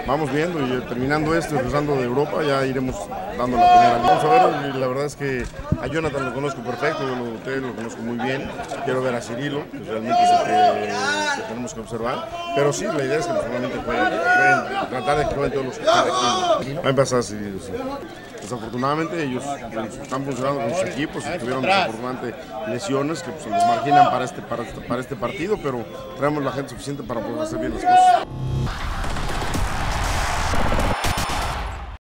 vamos viendo y terminando esto y regresando de Europa ya iremos dando la primera. Vamos a ver, la verdad es que a Jonathan lo conozco perfecto, yo lo conozco muy bien. Quiero ver a Cirilo, que realmente es el que tenemos que observar. Pero sí, la idea es que normalmente pueden tratar de que jueguen todos los que están aquí. Va a empezar así. Desafortunadamente ellos están funcionando con sus equipos y tuvieron desafortunadamente lesiones que pues, los marginan para este partido, pero traemos la gente suficiente para poder hacer bien las cosas.